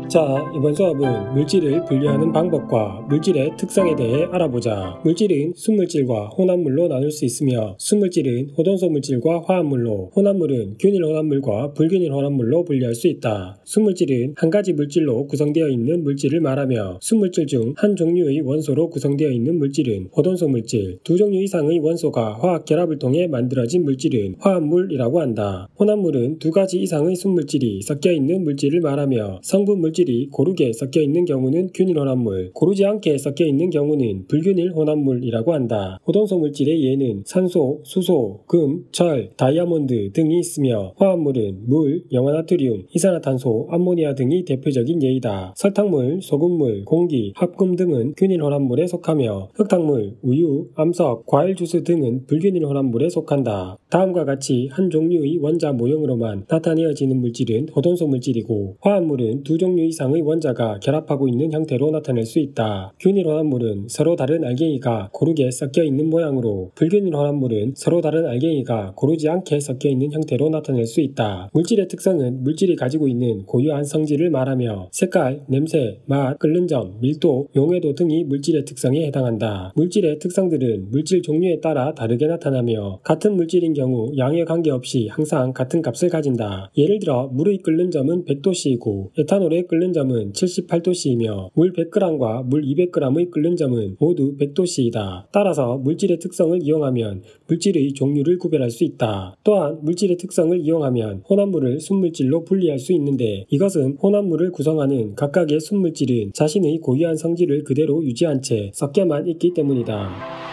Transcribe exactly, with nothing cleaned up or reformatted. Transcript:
자, 이번 수업은 물질을 분류하는 방법과 물질의 특성에 대해 알아보자. 물질은 순물질과 혼합물로 나눌 수 있으며 순물질은 호돈소 물질과 화합물로, 혼합물은 균일 혼합물과 불균일 혼합물로 분류할 수 있다. 순물질은 한 가지 물질로 구성되어 있는 물질을 말하며 순물질 중 한 종류의 원소로 구성되어 있는 물질은 호돈소 물질, 두 종류 이상의 원소가 화학 결합을 통해 만들어진 물질은 화합물이라고 한다. 혼합물은 두 가지 이상의 순물질이 섞여 있는 물질을 말하며 성분 물질이 고르게 섞여 있는 경우는 균일 혼합물, 고르지 않게 섞여 있는 경우는 불균일 혼합물이라고 한다. 호돈소 물질의 예는 산소, 수소, 금, 철, 다이아몬드 등이 있으며 화합물은 물, 염화나트륨, 이산화탄소, 암모니아 등이 대표적인 예이다. 설탕물, 소금물, 공기, 합금 등은 균일 혼합물에 속하며 흙탕물, 우유, 암석, 과일 주스 등은 불균일 혼합물에 속한다. 다음과 같이 한 종류의 원자 모형으로만 나타내어지는 물질은 호돈소 물질이고 화합물은 두 종류 이상의 원자가 결합하고 있는 형태로 나타낼 수 있다. 균일 혼합물은 서로 다른 알갱이가 고르게 섞여 있는 모양으로, 불균일 혼합물은 서로 다른 알갱이가 고르지 않게 섞여 있는 형태로 나타낼 수 있다. 물질의 특성은 물질이 가지고 있는 고유한 성질을 말하며 색깔, 냄새, 맛, 끓는 점, 밀도, 용해도 등이 물질의 특성에 해당한다. 물질의 특성들은 물질 종류에 따라 다르게 나타나며 같은 물질인 경우 양에 관계없이 항상 같은 값을 가진다. 예를 들어 물의 끓는 점은 백 도씨이고 에탄올의 끓는 점은 칠십팔 도씨이며 물 백 그램과 물 이백 그램의 끓는 점은 모두 백 도씨이다. 따라서 물질의 특성을 이용하면 물질의 종류를 구별할 수 있다. 또한 물질의 특성을 이용하면 혼합물을 순물질로 분리할 수 있는데 이것은 혼합물을 구성하는 각각의 순물질은 자신의 고유한 성질을 그대로 유지한 채 섞여만 있기 때문이다.